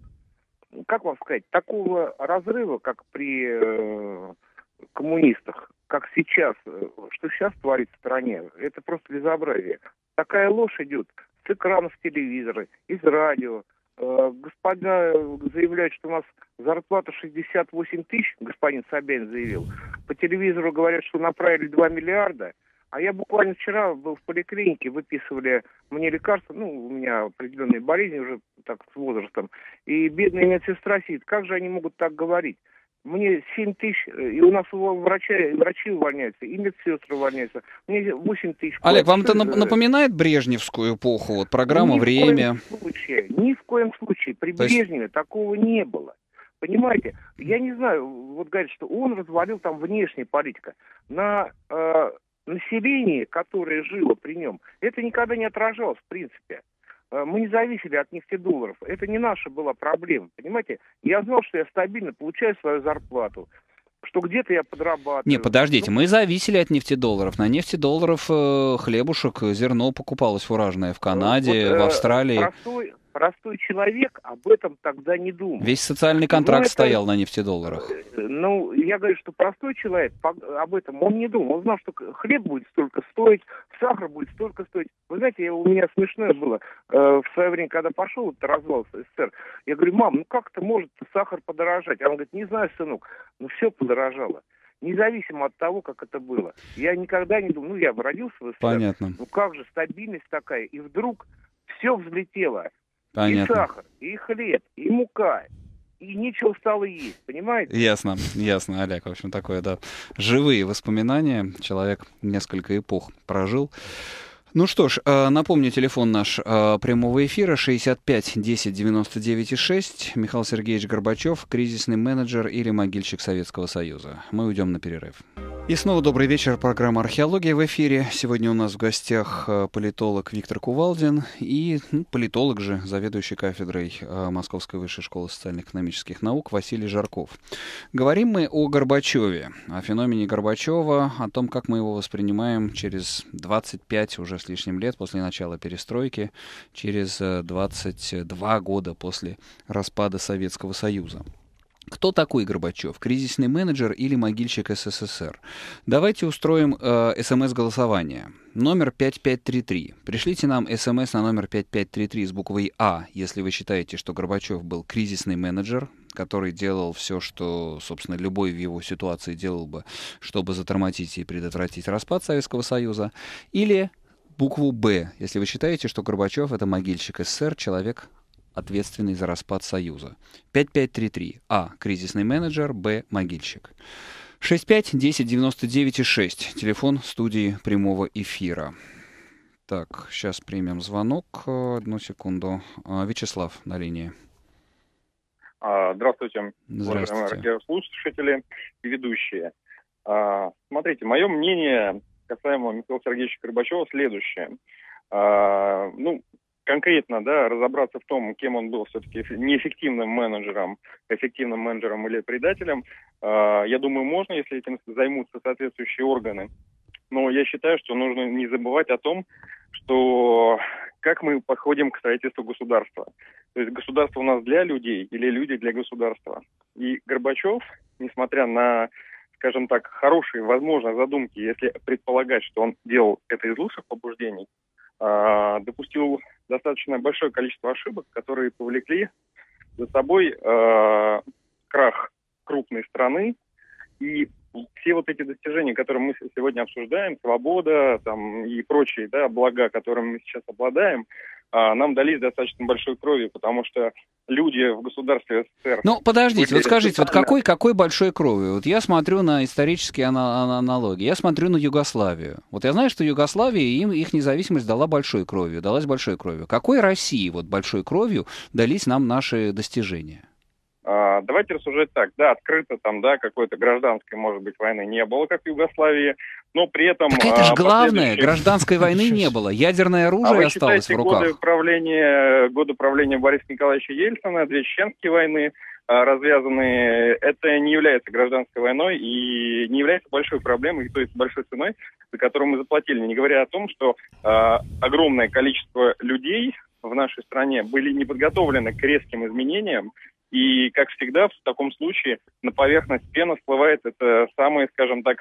как вам сказать, такого разрыва, как при э, коммунистах, как сейчас, что сейчас творится в стране, это просто безобразие. Такая ложь идет с экранов телевизора, из радио. Э, господа заявляют, что у нас зарплата шестьдесят восемь тысяч, господин Собянин заявил. По телевизору говорят, что направили два миллиарда. А я буквально вчера был в поликлинике, выписывали мне лекарства, ну, у меня определенные болезни уже так с возрастом, и бедная медсестра сидит, как же они могут так говорить? Мне семь тысяч, и у нас врачи, врачи увольняются, и медсестры увольняются, мне восемь тысяч. Олег, вам это напоминает брежневскую эпоху, вот программа ни «Время»? В коем случае, ни в коем случае, при То есть... Брежневе такого не было. Понимаете, я не знаю, вот говорят, что он развалил там внешняя политика. На... Э, население, которое жило при нем, это никогда не отражалось, в принципе. Мы не зависели от нефтедолларов. Это не наша была проблема, понимаете? Я знал, что я стабильно получаю свою зарплату, что где-то я подрабатываю. Не, подождите, ну, мы зависели от нефтедолларов. На нефтедолларов э, хлебушек, зерно покупалось фуражное в Канаде, вот, э, в Австралии. Простой, простой человек об этом тогда не думал. Весь социальный контракт ну, стоял это, на нефтедолларах. Ну, я говорю, что простой человек об этом, он не думал. Он знал, что хлеб будет столько стоить, сахар будет столько стоить. Вы знаете, у меня смешное было э, в свое время, когда пошел вот развал СССР. Я говорю, мам, ну как это может сахар подорожать? Она говорит, не знаю, сынок, но все подорожало. Независимо от того, как это было. Я никогда не думал, ну я бы родился в СССР. Понятно. Ну как же, стабильность такая. И вдруг все взлетело. Понятно. И сахар, и хлеб, и мука. И нечего стало есть, понимаете? Ясно, ясно, Олег. В общем, такое, да, живые воспоминания. Человек несколько эпох прожил. Ну что ж, напомню, телефон наш прямого эфира шестьдесят пять десять девяносто девять шесть. Михаил Сергеевич Горбачев, кризисный менеджер или могильщик Советского Союза. Мы уйдем на перерыв. И снова добрый вечер. Программа «Археология» в эфире. Сегодня у нас в гостях политолог Виктор Кувалдин и ну, политолог же, заведующий кафедрой Московской высшей школы социально-экономических наук Василий Жарков. Говорим мы о Горбачеве, о феномене Горбачева, о том, как мы его воспринимаем через двадцать пять уже с лишним лет после начала перестройки, через двадцать два года после распада Советского Союза. Кто такой Горбачев? Кризисный менеджер или могильщик СССР? Давайте устроим э, смс-голосование. Номер пять пять три три. Пришлите нам смс на номер пять пять три три с буквой А, если вы считаете, что Горбачев был кризисный менеджер, который делал все, что, собственно, любой в его ситуации делал бы, чтобы затормозить и предотвратить распад Советского Союза. Или букву Б, если вы считаете, что Горбачев — это могильщик СССР, человек, ответственный за распад Союза? пять пять три три. А. Кризисный менеджер. Б. Могильщик. шесть пять десять девяносто девять шесть. Телефон студии прямого эфира. Так, сейчас примем звонок. Одну секунду. Вячеслав на линии. Здравствуйте, Здравствуйте, уважаемые слушатели и ведущие. Смотрите, мое мнение касаемо Михаила Сергеевича Горбачева следующее. Ну, конкретно, да, разобраться в том, кем он был все-таки неэффективным менеджером, эффективным менеджером или предателем, я думаю, можно, если этим займутся соответствующие органы. Но я считаю, что нужно не забывать о том, что как мы подходим к строительству государства. То есть государство у нас для людей или люди для государства. И Горбачев, несмотря на, скажем так, хорошие, возможно, задумки, если предполагать, что он делал это из лучших побуждений, э, допустил достаточно большое количество ошибок, которые повлекли за собой э, крах крупной страны. И все вот эти достижения, которые мы сегодня обсуждаем, свобода там, и прочие, да, блага, которыми мы сейчас обладаем, а, нам дались достаточно большой кровью, потому что люди в государстве СССР... Ну, подождите, были вот скажите, вот социально... какой, какой большой кровью? Вот я смотрю на исторические ана- аналогии, я смотрю на Югославию. Вот я знаю, что Югославия, им их независимость дала большой кровью, далась большой кровью. Какой России вот большой кровью дались нам наши достижения? Давайте рассуждать так. Да, открыто там, да, какой-то гражданской, может быть, войны не было, как в Югославии, но при этом... Так это же главное, последующие... гражданской войны не было. Ядерное оружие а осталось в руках. Годы правления, годы правления Бориса Николаевича Ельцина, две чеченские войны, развязанные, это не является гражданской войной и не является большой проблемой, то есть большой ценой, за которую мы заплатили. Не говоря о том, что э, огромное количество людей в нашей стране были не подготовлены к резким изменениям. И, как всегда, в таком случае на поверхность пены всплывает это самые, скажем так,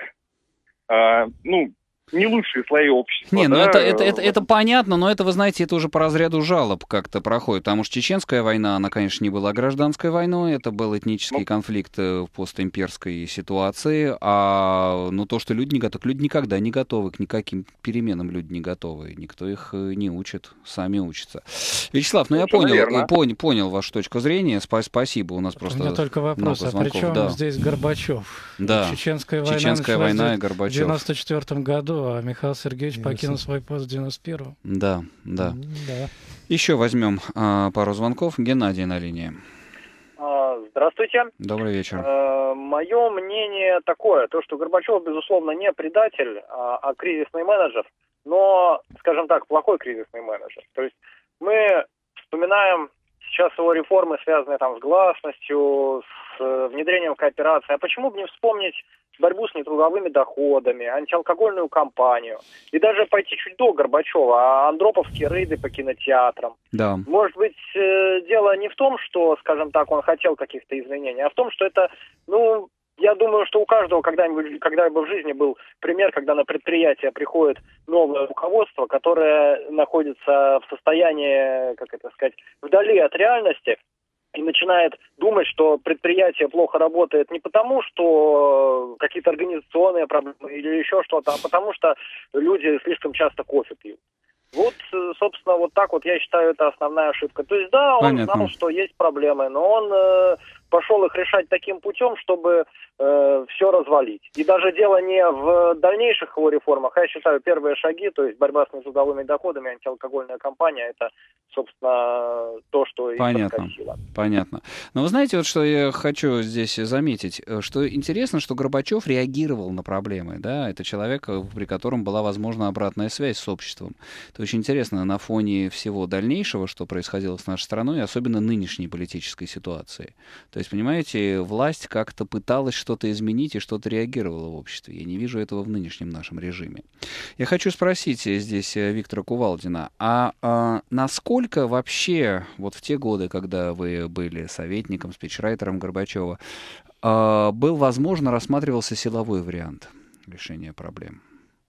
э, ну, не лучшие слои общества. Не, ну да? это, это, это, это понятно, но это, вы знаете, это уже по разряду жалоб как-то проходит, потому что чеченская война, она, конечно, не была гражданской войной, это был этнический ну, конфликт в постимперской ситуации, а ну, то, что люди не готовы, люди никогда не готовы к никаким переменам, люди не готовы, никто их не учит, сами учатся. Вячеслав, ну я понял, понял, понял вашу точку зрения, спасибо, у нас просто У меня только вопрос, а при чем да. здесь Горбачев? Да, Чеченская война, Чеченская война и Горбачев. В девяносто четвёртом году, а Михаил Сергеевич покинул свой пост в девяносто первом. Да, да. да. Еще возьмем а, пару звонков. Геннадий на линии. Здравствуйте. Добрый вечер. Мое мнение такое, то, что Горбачев, безусловно, не предатель, а, а кризисный менеджер, но, скажем так, плохой кризисный менеджер. То есть мы вспоминаем сейчас его реформы, связанные там с гласностью, с внедрением кооперации. А почему бы не вспомнить борьбу с нетрудовыми доходами, антиалкогольную кампанию, и даже пойти чуть до Горбачева, а андроповские рейды по кинотеатрам. Да. Может быть, дело не в том, что, скажем так, он хотел каких-то изменений, а в том, что это, ну, я думаю, что у каждого когда-нибудь, когда-либо в жизни был пример, когда на предприятие приходит новое руководство, которое находится в состоянии, как это сказать, вдали от реальности, и начинает думать, что предприятие плохо работает не потому, что какие-то организационные проблемы или еще что-то, а потому что люди слишком часто кофе пьют. Вот, собственно, вот так вот я считаю, это основная ошибка. То есть, да, он Понятно. знал, что есть проблемы, но он э, пошел их решать таким путем, чтобы э, все развалить. И даже дело не в дальнейших его реформах, а я считаю, первые шаги, то есть борьба с нетрудовыми доходами, антиалкогольная кампания, это, собственно, то, что и подкосило. Понятно. Но вы знаете, вот что я хочу здесь заметить, что интересно, что Горбачев реагировал на проблемы, да, это человек, при котором была возможна обратная связь с обществом. Это очень интересно на фоне всего дальнейшего, что происходило с нашей страной, особенно нынешней политической ситуации. То есть, понимаете, власть как-то пыталась что-то изменить и что-то реагировала в обществе. Я не вижу этого в нынешнем нашем режиме. Я хочу спросить здесь Виктора Кувалдина, а, а насколько вообще вот в те годы, когда вы были советником, спичрайтером Горбачева, а, был возможно, рассматривался силовой вариант решения проблем?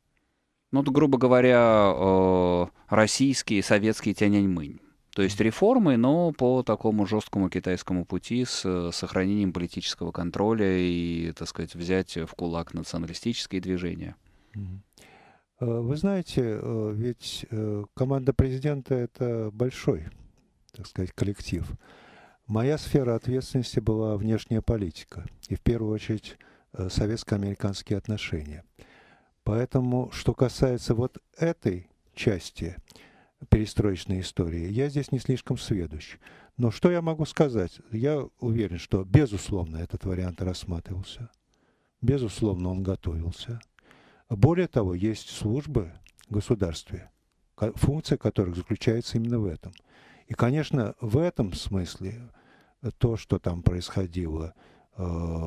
Ну, грубо говоря, э, российский, советский Тяньаньмынь. То есть реформы, но по такому жесткому китайскому пути с сохранением политического контроля и, так сказать, взять в кулак националистические движения. Вы знаете, ведь команда президента — это большой так сказать, коллектив. Моя сфера ответственности была внешняя политика, и в первую очередь советско-американские отношения. Поэтому, что касается вот этой части перестроечной истории, я здесь не слишком сведущ. Но что я могу сказать? Я уверен, что, безусловно, этот вариант рассматривался. Безусловно, он готовился. Более того, есть службы в государстве, функция которых заключается именно в этом. И, конечно, в этом смысле то, что там происходило э,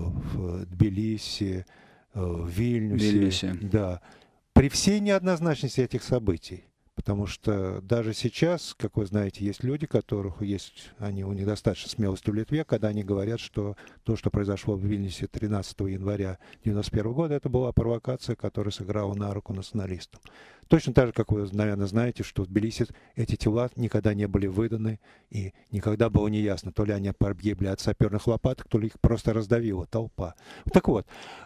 в Тбилиси, э, в Вильнюсе, Вильнюсе, да, при всей неоднозначности этих событий, потому что даже сейчас, как вы знаете, есть люди, которых есть, они у них достаточно смелости в Литве, когда они говорят, что то, что произошло в Вильнюсе тринадцатого января девяносто первого года, это была провокация, которая сыграла на руку националистам. Точно так же, как вы, наверное, знаете, что в Тбилиси эти тела никогда не были выданы, и никогда было неясно, то ли они погибли от саперных лопаток, то ли их просто раздавила толпа. Так вот,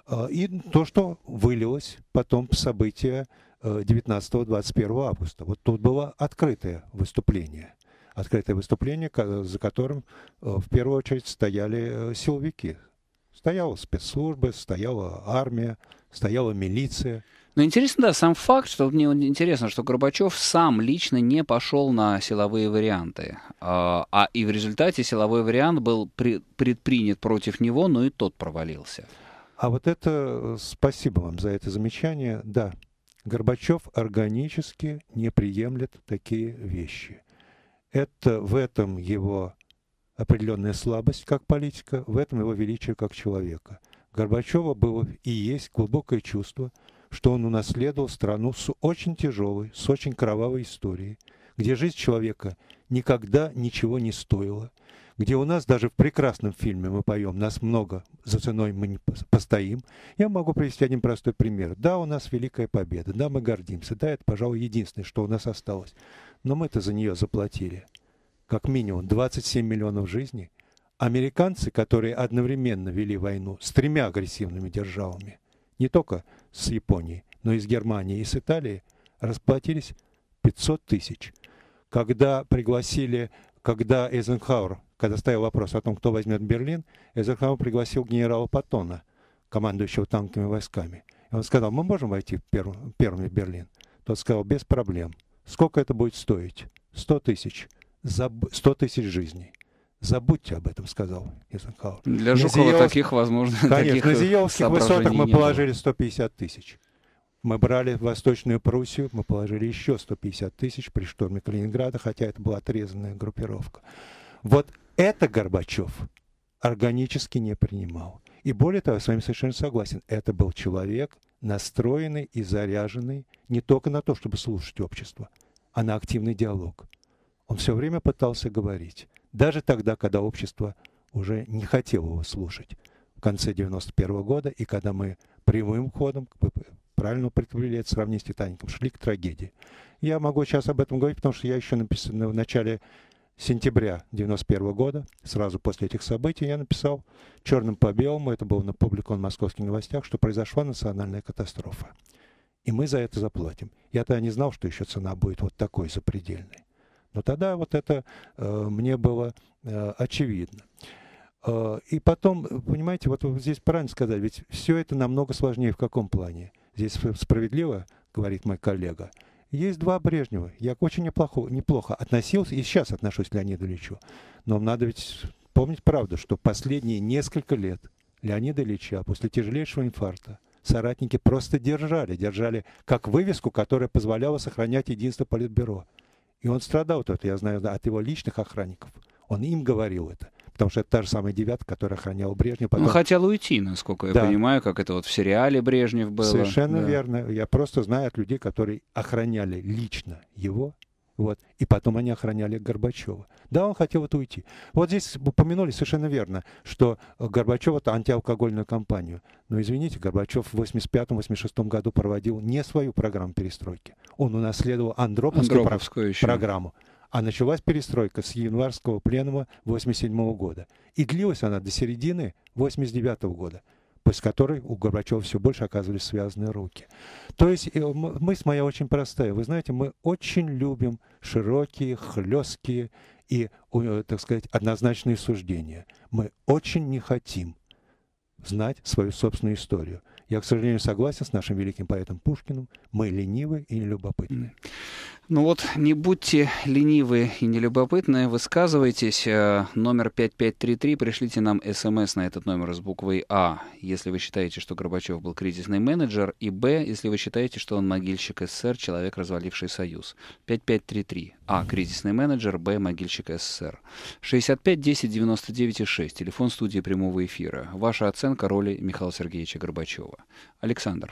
и то, что вылилось потом в события девятнадцатого-двадцать первого августа. Вот тут было открытое выступление. Открытое выступление, за которым в первую очередь стояли силовики. Стояла спецслужба, стояла армия, стояла милиция. Но интересно, да, сам факт, что мне интересно, что Горбачев сам лично не пошел на силовые варианты. А, а и в результате силовой вариант был при, предпринят против него, но и тот провалился. А вот это, спасибо вам за это замечание, да. Горбачев органически не приемлет такие вещи. Это в этом его определенная слабость как политика, в этом его величие как человека. Горбачева было и есть глубокое чувство, что он унаследовал страну с очень тяжелой, с очень кровавой историей, где жизнь человека никогда ничего не стоила, где у нас даже в прекрасном фильме мы поем «Нас много, за ценой мы не постоим». Я могу привести один простой пример. Да, у нас великая победа, да, мы гордимся, да, это, пожалуй, единственное, что у нас осталось. Но мы-то за нее заплатили как минимум двадцать семь миллионов жизней. Американцы, которые одновременно вели войну с тремя агрессивными державами, не только с Японией, но и с Германией, и с Италией, расплатились пятьсот тысяч. Когда пригласили, когда Эйзенхауэр, когда стоял вопрос о том, кто возьмет Берлин, Эйзенхауэр пригласил генерала Паттона, командующего танковыми войсками. И он сказал, мы можем войти первым, первыми в Берлин? Тот сказал, без проблем. Сколько это будет стоить? сто тысяч. сто тысяч жизней. Забудьте об этом, сказал Эйзенхауэр. Для Жукова Зиелов... таких, возможно, Конечно, таких на Зиеловских высотах мы положили было. сто пятьдесят тысяч. Мы брали Восточную Пруссию, мы положили еще сто пятьдесят тысяч при штурме Калининграда, хотя это была отрезанная группировка. Вот это Горбачев органически не принимал. И более того, я с вами совершенно согласен, это был человек, настроенный и заряженный не только на то, чтобы слушать общество, а на активный диалог. Он все время пытался говорить. Даже тогда, когда общество уже не хотело его слушать. В конце девяносто первого года, и когда мы прямым ходом, вы правильно употребили это сравнение с «Титаником», шли к трагедии. Я могу сейчас об этом говорить, потому что я еще написал в начале сентября девяносто первого года, сразу после этих событий, я написал черным по белому, это было опубликовано в «Московских новостях», что произошла национальная катастрофа. И мы за это заплатим. Я тогда не знал, что еще цена будет вот такой запредельной. Но тогда вот это э, мне было э, очевидно. Э, и потом, понимаете, вот здесь правильно сказать, ведь все это намного сложнее в каком плане? Здесь справедливо, говорит мой коллега, есть два Брежнева. Я очень неплохо, неплохо относился, и сейчас отношусь к Леониду Ильичу. Но надо ведь помнить правду, что последние несколько лет Леонида Ильича после тяжелейшего инфаркта соратники просто держали, держали как вывеску, которая позволяла сохранять единство Политбюро. И он страдал от этого, я знаю, от его личных охранников. Он им говорил это. Потому что это та же самая девятка, которая охраняла Брежнева. Потом... Он хотел уйти, насколько я да. понимаю, как это вот в сериале Брежнев было. Совершенно да. верно. Я просто знаю от людей, которые охраняли лично его, вот, и потом они охраняли Горбачева. Да, он хотел вот уйти. Вот здесь упомянули совершенно верно, что Горбачев — это антиалкогольную кампанию. Но, извините, Горбачев в восемьдесят пятом — восемьдесят шестом году проводил не свою программу перестройки. Он унаследовал Андроповскую, Андроповскую про- программу. А началась перестройка с январского пленума восемьдесят седьмого года. И длилась она до середины восемьдесят девятого года, после которой у Горбачева все больше оказывались связаны руки. То есть мысль моя очень простая. Вы знаете, мы очень любим широкие, хлесткие и, так сказать, однозначные суждения. Мы очень не хотим знать свою собственную историю. Я, к сожалению, согласен с нашим великим поэтом Пушкиным. Мы ленивы и нелюбопытны. Ну вот, не будьте ленивы и нелюбопытны, высказывайтесь. Номер пять пять три три, пришлите нам смс на этот номер с буквой А, если вы считаете, что Горбачев был кризисный менеджер, и Б, если вы считаете, что он могильщик СССР, человек, разваливший Союз. пять пять три три. А, кризисный менеджер, Б, могильщик СССР. шестьдесят пять десять девяносто девять шесть, телефон студии прямого эфира. Ваша оценка роли Михаила Сергеевича Горбачева. Александр.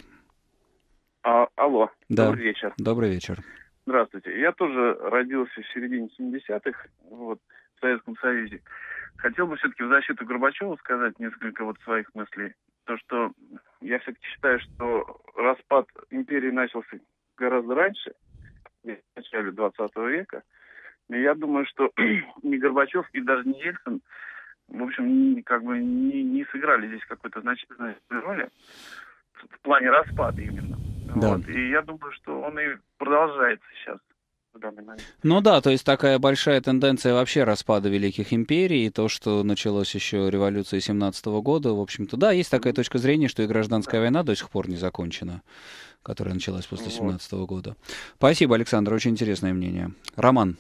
А, алло, да. Добрый вечер. Добрый вечер. Здравствуйте. Я тоже родился в середине семидесятых, вот, в Советском Союзе. Хотел бы все-таки в защиту Горбачева сказать несколько вот своих мыслей. То, что я все-таки считаю, что распад империи начался гораздо раньше, в начале двадцатого века. И я думаю, что ни Горбачев и даже не Ельцин, в общем, ни, как бы не, не сыграли здесь какой-то значительной роли в плане распада именно. Да. Вот. И я думаю, что он и продолжается сейчас в данный момент. Ну да, то есть такая большая тенденция вообще распада великих империй, и то, что началось еще революцией семнадцатого года, в общем-то, да, есть такая точка зрения, что и гражданская война до сих пор не закончена, которая началась после семнадцатого года. Спасибо, Александр, очень интересное мнение. Роман.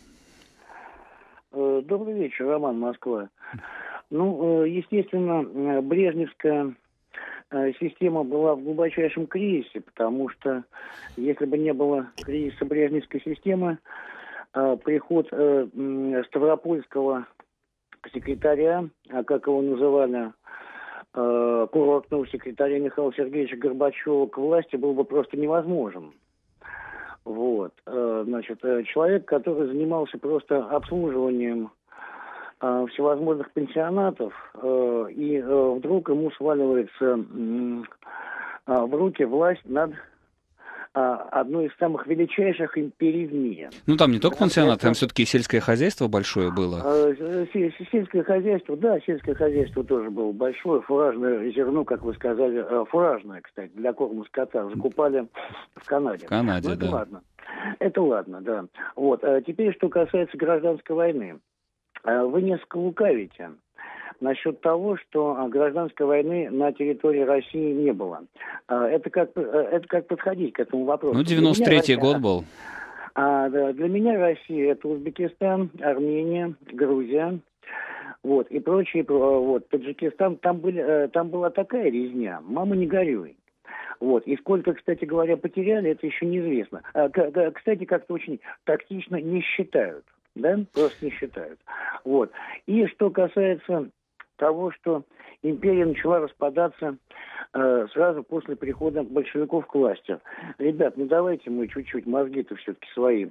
Добрый вечер, Роман, Москва. Ну, естественно, брежневская система была в глубочайшем кризисе, потому что если бы не было кризиса брежневской системы, приход Ставропольского секретаря, как его называли, курортного секретаря Михаила Сергеевича Горбачева к власти был бы просто невозможен. Вот. Значит, человек, который занимался просто обслуживанием всевозможных пенсионатов, э, и э, вдруг ему сваливается э, в руки власть над э, одной из самых величайших империй в мире. Ну там не только пенсионат, там все-таки сельское хозяйство большое было. Э, сельское хозяйство, да, сельское хозяйство тоже было большое, фуражное зерно, как вы сказали, э, фуражное, кстати, для корма скота закупали в Канаде. В Канаде, ну, это да. Ладно. Это ладно, да. Вот. А теперь, что касается гражданской войны. Вы несколько лукавите насчет того, что гражданской войны на территории России не было. Это как, это как подходить к этому вопросу. Ну, девяносто третий год был. А, да, для меня Россия — это Узбекистан, Армения, Грузия, вот, и прочие, вот, Таджикистан. Там, были, там была такая резня, мама не горюй. Вот. И сколько, кстати говоря, потеряли, это еще неизвестно. А, кстати, как-то очень тактично не считают. Да, просто не считают. Вот. И что касается того, что империя начала распадаться э, сразу после прихода большевиков к власти. Ребят, ну давайте мы чуть-чуть мозги-то все-таки свои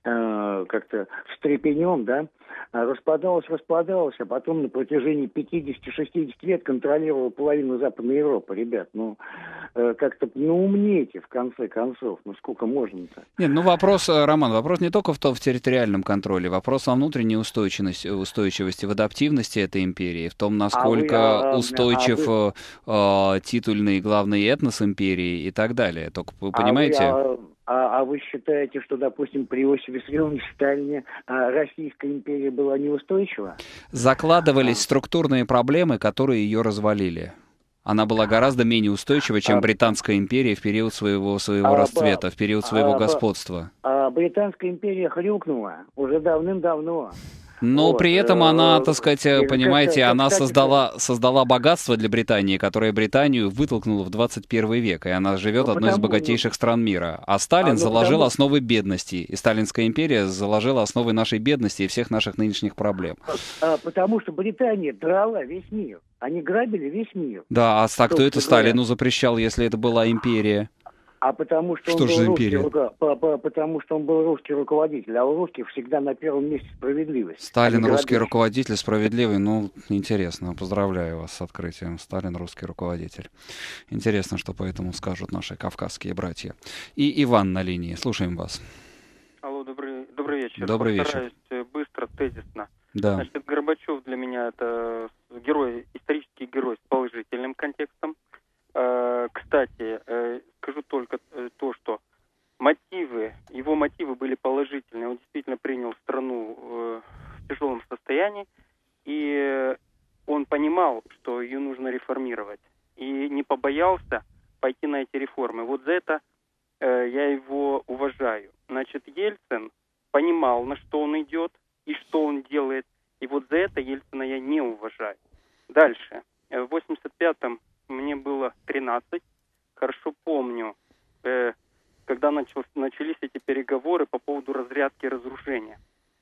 э, как-то встрепенем, да. Распадалась, распадалась, а потом на протяжении пятьдесят-шестьдесят лет контролировала половину Западной Европы. Ребят, ну э, как-то ну умнейте в конце концов. Ну сколько можно-то? Нет, ну вопрос, Роман, вопрос не только в том, в территориальном контроле, вопрос во внутренней устойчивости, устойчивости, в адаптивности этой империи, в том, насколько а вы, устойчив а вы... э, титульный главный этнос империи и так далее. Только вы понимаете... А вы, а, а, а вы считаете, что, допустим, при Иосифе Виссарионовиче Сталине а, Российская империя была неустойчива? Закладывались а. структурные проблемы, которые ее развалили. Она была гораздо менее устойчива, чем а, Британская империя в период своего, своего а, расцвета, в период своего а, господства. А Британская империя хрюкнула уже давным-давно. Но вот, при этом она, так сказать, э, понимаете, как, она как, создала, создала богатство для Британии, которое Британию вытолкнуло в двадцать первый век, и она живет ну, одной потому, из богатейших ну, стран мира. А Сталин а, ну, заложил потому... основы бедности, и Сталинская империя заложила основы нашей бедности и всех наших нынешних проблем. А, потому что Британия драла весь мир. Они грабили весь мир. Да, а так кто это Сталину запрещал, если это была империя? А потому что, что он был русский, руко... потому что он был русский руководитель, а у русских всегда на первом месте справедливость. Сталин русский руководитель, справедливый, ну, интересно, поздравляю вас с открытием. Сталин русский руководитель. Интересно, что по этому скажут наши кавказские братья. И Иван на линии, слушаем вас. Алло, добрый, добрый вечер. Добрый Постараюсь вечер. быстро, тезисно. Да. Значит, Горбачев для меня это герой, исторический герой с положительным контекстом. Кстати, скажу только то, что мотивы, его мотивы были положительные. Он действительно принял страну в тяжелом я его уважаю. Значит, Ельцин понимал, на что он идет и что он делает. И вот за это Ельцина я не уважаю. Дальше. В восемьдесят пятом мне было тринадцать. Хорошо помню, э, когда начал, начались эти переговоры по поводу разрядки и разрушения.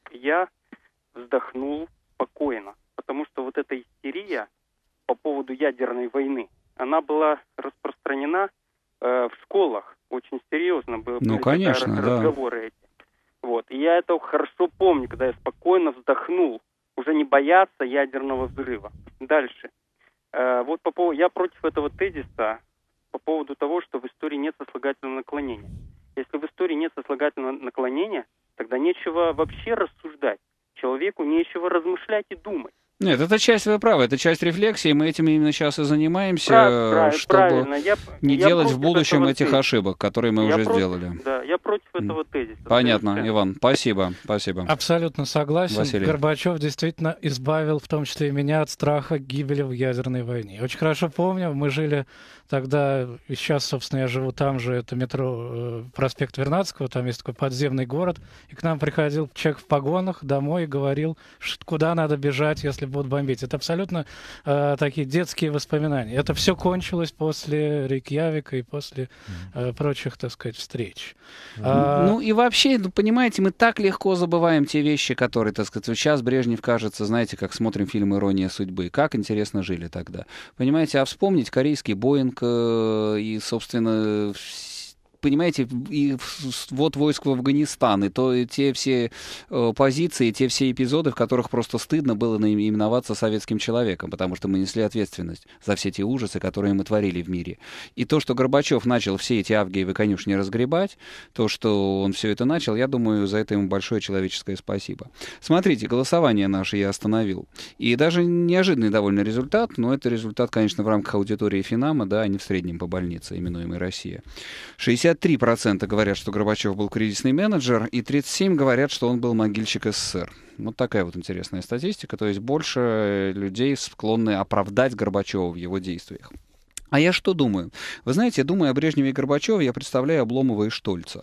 Я вздохнул спокойно, потому что вот эта истерия по поводу ядерной войны, она была распространена э, в школах. Очень серьезно были ну, конечно, разговоры да. эти. Вот. И я это хорошо помню, когда я спокойно вздохнул, уже не бояться ядерного взрыва. Дальше. Э, вот по поводу, я против этого тезиса по поводу того, что в истории нет сослагательного наклонения. Если в истории нет сослагательного наклонения, тогда нечего вообще рассуждать. Человеку нечего размышлять и думать. Нет, это часть, вы правы, это часть рефлексии, мы этим именно сейчас и занимаемся, Прав, прав, чтобы правильно. Я, не я делать в будущем этих тезиса. ошибок, которые мы я уже против, сделали. Да, я против этого тезиса. Понятно, совершенно. Иван, спасибо, спасибо. Абсолютно согласен. Василий. Горбачев действительно избавил, в том числе и меня, от страха гибели в ядерной войне. Очень хорошо помню, мы жили тогда, и сейчас, собственно, я живу там же, это метро, э, проспект Вернадского, там есть такой подземный город, и к нам приходил человек в погонах домой и говорил, ш- куда надо бежать, если будут бомбить. Это абсолютно э, такие детские воспоминания. Это все кончилось после Рейкьявика и после э, прочих, так сказать, встреч. А, Ну и вообще, ну, понимаете, мы так легко забываем те вещи, которые, так сказать, вот сейчас Брежнев кажется, знаете, как смотрим фильм «Ирония судьбы». Как интересно жили тогда. Понимаете, а вспомнить корейский Боинг э, и, собственно, понимаете, и вот войск в Афганистан, и то и те все э, позиции, те все эпизоды, в которых просто стыдно было наименоваться советским человеком, потому что мы несли ответственность за все те ужасы, которые мы творили в мире. И то, что Горбачев начал все эти Авгиевы конюшни разгребать, то, что он все это начал, я думаю, за это ему большое человеческое спасибо. Смотрите, голосование наше я остановил. И даже неожиданный довольно результат, но это результат, конечно, в рамках аудитории Финама, да, а не в среднем по больнице, именуемой «Россия». шестьдесят три процента говорят, что Горбачев был кризисный менеджер, и тридцать семь процентов говорят, что он был могильщик СССР. Вот такая вот интересная статистика. То есть больше людей склонны оправдать Горбачева в его действиях. А я что думаю? Вы знаете, думая о Брежневе и Горбачеве, я представляю Обломова и Штольца.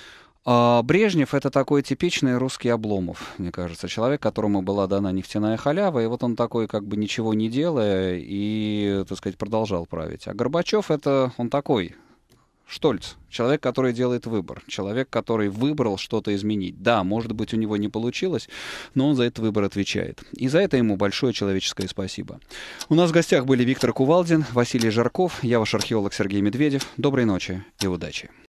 А Брежнев — это такой типичный русский Обломов, мне кажется. Человек, которому была дана нефтяная халява, и вот он такой, как бы ничего не делая, и, так сказать, продолжал править. А Горбачев — это он такой... Штольц. Человек, который делает выбор. Человек, который выбрал что-то изменить. Да, может быть, у него не получилось, но он за этот выбор отвечает. И за это ему большое человеческое спасибо. У нас в гостях были Виктор Кувалдин, Василий Жарков, я ваш археолог Сергей Медведев. Доброй ночи и удачи.